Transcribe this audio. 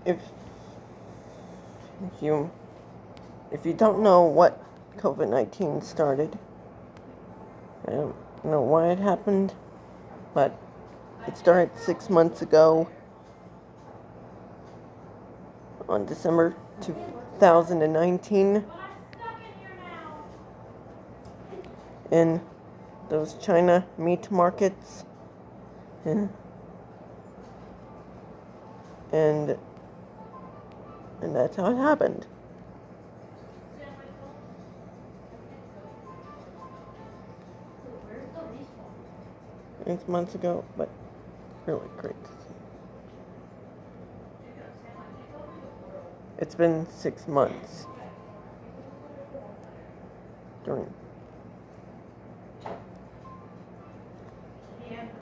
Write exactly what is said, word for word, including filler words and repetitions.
if if you if you don't know what COVID nineteen started, I don't know why it happened, but it started six months ago on December two thousand nineteen in those China meat markets. And and and that's how it happened. Eight months ago, but really great. It's been six months during